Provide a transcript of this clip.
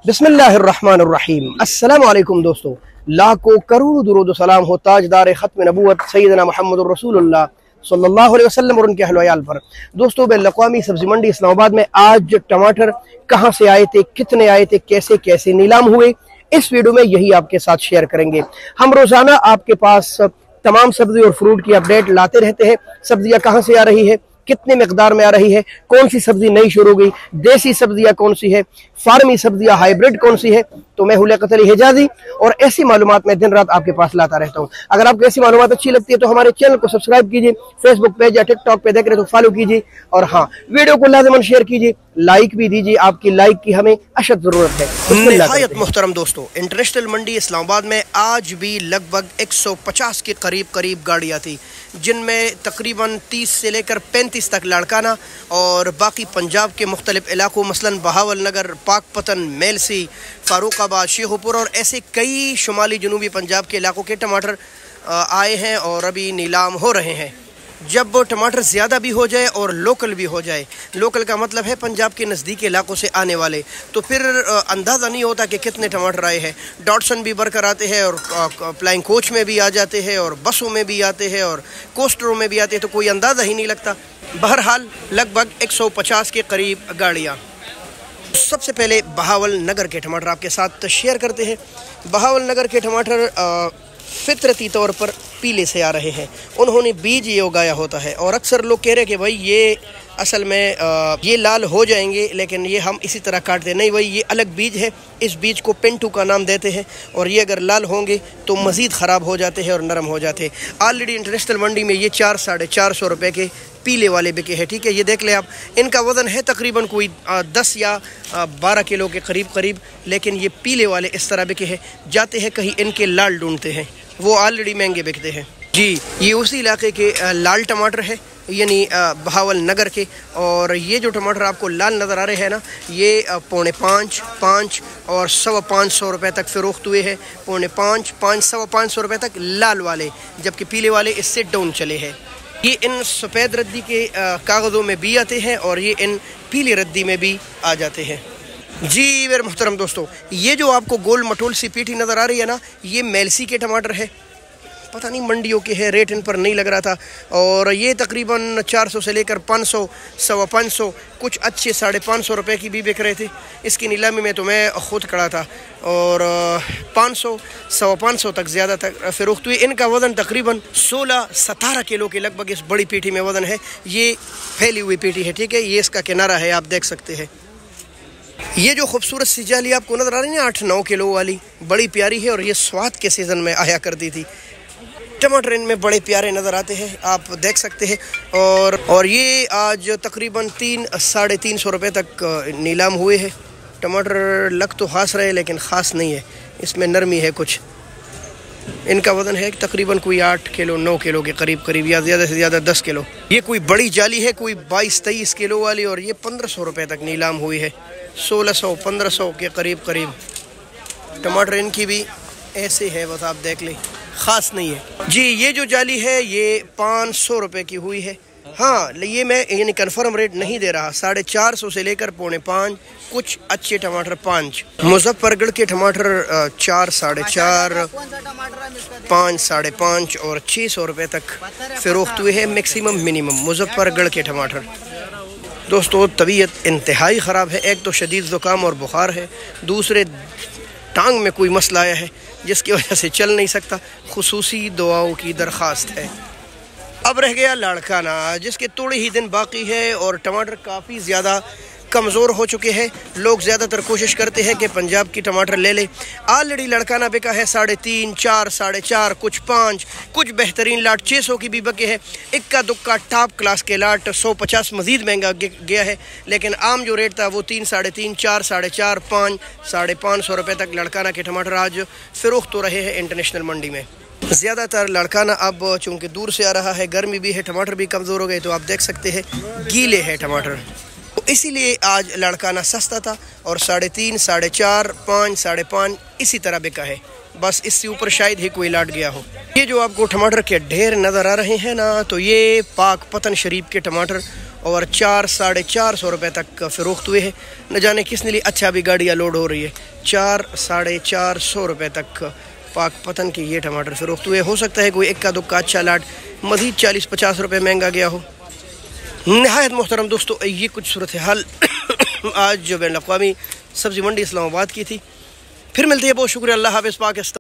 बिस्मिल्लाहिर्रहमानिर्रहीम। अस्सलामु अलैकुम दोस्तों, लाखों करोड़ों दुरूद सलाम हो ताजदार खत्म नबूवत सैयदना मुहम्मदुर रसूलुल्लाह सल्लल्लाहु अलैहि वसल्लम और उनके अहल वयाल पर। दोस्तों, बैनुल-अक़वामी सब्जी मंडी इस्लामाबाद में आज टमाटर कहां से आए थे, कितने आए थे, कैसे कैसे नीलाम हुए, इस वीडियो में यही आपके साथ शेयर करेंगे। हम रोजाना आपके पास तमाम सब्जी और फ्रूट की अपडेट लाते रहते हैं। सब्जियां कहां से आ रही है, कितने मिकदार में आ रही है, कौन सी सब्जी नई शुरू हो गई, देसी सब्जियां कौन सी है, फार्मी सब्जियां हाइब्रिड कौन सी है। तो मैं हूं लियाकत अली हिजाजी और ऐसी मालूमात मैं दिन रात आपके पास लाता रहता हूं। अगर आपको ऐसी मालूमात अच्छी लगती है तो हमारे चैनल को सब्सक्राइब कीजिए, फेसबुक पेज या टिकटॉक पे देख रहे तो फॉलो कीजिए और हाँ, वीडियो को लाज़िमन शेयर कीजिए, लाइक भी दीजिए। आपकी लाइक की हमें अशद जरूरत है। निहायत मोहतरम दोस्तों, इंटरनेशनल मंडी इस्लामाबाद में आज भी लगभग 150 के करीब गाड़ियाँ थी, जिनमें तकरीबन 30 से लेकर 35 तक लाड़काना और बाकी पंजाब के मुख्तलिफ इलाकों मसलन बहावल नगर, पाकपतन, मेलसी, फारूकाबाद, शेखुपुर और ऐसे कई शुमाली जनूबी पंजाब के इलाकों के टमाटर आए हैं और अभी नीलाम हो रहे हैं। जब टमाटर ज़्यादा भी हो जाए और लोकल भी हो जाए, लोकल का मतलब है पंजाब के नज़दीकी इलाकों से आने वाले, तो फिर अंदाज़ा नहीं होता कि कितने टमाटर आए हैं। डॉटसन भी भरकर आते हैं और फ्लाइंग कोच में भी आ जाते हैं और बसों में भी आते हैं और कोस्टरों में भी आते हैं, तो कोई अंदाज़ा ही नहीं लगता। बहरहाल लगभग 150 के करीब गाड़ियाँ। सबसे पहले बहावल नगर के टमाटर आपके साथ शेयर करते हैं। बहावल नगर के टमाटर फितरती तौर पर पीले से आ रहे हैं। उन्होंने बीज ये उगाया होता है और अक्सर लोग कह रहे हैं कि भाई ये असल में ये लाल हो जाएंगे, लेकिन ये हम इसी तरह काटते नहीं। भाई ये अलग बीज है, इस बीज को पिंटू का नाम देते हैं और ये अगर लाल होंगे तो मज़ीद ख़राब हो जाते हैं और नरम हो जाते हैं। ऑलरेडी इंटरनेशनल मंडी में ये 400-450 रुपये के पीले वाले बिके हैं। ठीक है, ये देख लें आप, इनका वज़न है तकरीबन कोई 10 या 12 किलो के करीब, लेकिन ये पीले वाले इस तरह बिके हैं। जाते हैं कहीं इनके लाल ढूंढते हैं, वो ऑलरेडी महंगे बिकते हैं जी। ये उसी इलाके के लाल टमाटर है, यानी बहावल नगर के। और ये जो टमाटर आपको लाल नज़र आ रहे हैं ना, ये 4.5 और 525 रुपये तक फ़रोख्त हुए हैं। 4.5, 525 रुपये तक लाल वाले, जबकि पीले वाले इससे डाउन चले हैं। ये इन सफ़ेद रद्दी के कागज़ों में भी आते हैं और ये इन पीली रद्दी में भी आ जाते हैं जी। मेरे मुहतरम दोस्तों, ये जो आपको गोल मटोल सी पीठी नज़र आ रही है ना, ये मेलसी के टमाटर है। पता नहीं मंडियों के है, रेट इन पर नहीं लग रहा था। और ये तकरीबन 400 से लेकर 500, 550, कुछ अच्छे 550 रुपये की भी बिक रहे थे। इसकी नीलामी में तो मैं ख़ुद खड़ा था और 500, 550 तक ज़्यादा तक फ़रोख्त हुई। इनका वज़न तकरीबन 16-17 किलो के लगभग इस बड़ी पीठी में वज़न है। ये फैली हुई पीठी है, ठीक है। ये इसका किनारा है, आप देख सकते हैं। ये जो खूबसूरत सी जाली आपको नज़र आ रही है ना, 8-9 किलो वाली, बड़ी प्यारी है और ये स्वाद के सीज़न में आया करती थी। टमाटर इनमें बड़े प्यारे नज़र आते हैं, आप देख सकते हैं। और ये आज तकरीबन 300-350 रुपये तक नीलाम हुए हैं। टमाटर लग तो ख़ास रहे लेकिन ख़ास नहीं है, इसमें नरमी है कुछ। इनका वज़न है तकरीबन कोई 8 किलो 9 किलो के करीब या ज़्यादा से ज़्यादा 10 किलो। ये कोई बड़ी जाली है, कोई 22-23 किलो वाली, और ये 1500 रुपये तक नीलाम हुई है। 1600-1500 के करीब टमाटर इनकी भी ऐसे है, बस आप देख लें, ख़ास नहीं है जी। ये जो जाली है ये 500 रुपये की हुई है। हाँ, ये मैं यानी कन्फर्म रेट नहीं दे रहा। 450 से लेकर 4.5, कुछ अच्छे टमाटर 5। मुजफ्फरगढ़ के टमाटर 4, 4.5, 5, 5.5 और 600 रुपये तक फ़रोख्त हुए हैं, मैक्सिमम मिनिमम मुजफ्फरगढ़ के टमाटर। दोस्तों, तबीयत इंतहाई ख़राब है। एक तो शदीद ज़ुकाम और बुखार है, दूसरे टांग में कोई मसला आया है जिसकी वजह से चल नहीं सकता। खुसूसी दुआओं की दरख्वास्त है। अब रह गया लाड़काना, जिसके थोड़े ही दिन बाकी है और टमाटर काफ़ी ज़्यादा कमज़ोर हो चुके हैं। लोग ज़्यादातर कोशिश करते हैं कि पंजाब की टमाटर ले लें। ऑलरेडी लड़काना बिका है 3.5, 4, 4.5, कुछ 5, कुछ बेहतरीन लाट 600 की भी बिके है। इक्का दुक्का टॉप क्लास के लाट 150 मज़ीद महंगा गया है, लेकिन आम जो रेट था वो 3, 3.5, 4, 4.5, 5, 550 रुपये तक लड़काना के टमाटर आज फ़रोख्त हो रहे हैं इंटरनेशनल मंडी में। ज़्यादातर लड़काना अब चूँकि दूर से आ रहा है, गर्मी भी है, टमाटर भी कमज़ोर हो गए, तो आप देख सकते हैं गीले हैं टमाटर, तो इसीलिए आज लड़काना सस्ता था और 3.5, 4.5, 5, 5.5 इसी तरह बिका है। बस इससे ऊपर शायद ही कोई लाट गया हो। ये जो आपको टमाटर के ढेर नज़र आ रहे हैं ना, तो ये पाकपतन शरीफ के टमाटर और 400-450 रुपये तक फ़रोख्त हुए हैं। न जाने किसने लिए अच्छा भी गाड़ियाँ लोड हो रही है। 400-450 रुपये तक पाक पतन के ये टमाटर फ़रोख्त हुए। हो सकता है कोई इक्का दुक्का अच्छा लाट मज़ीद 40-50 रुपये महंगा गया हो। नहायत मोहतरम दोस्तों, ये कुछ सूरत हाल आज जो बैन अक़वामी सब्ज़ी मंडी इस्लामाबाद की थी। फिर मिलती है, बहुत शुक्रिया। अल्लाह हाफ़िज़। पाकिस्तान।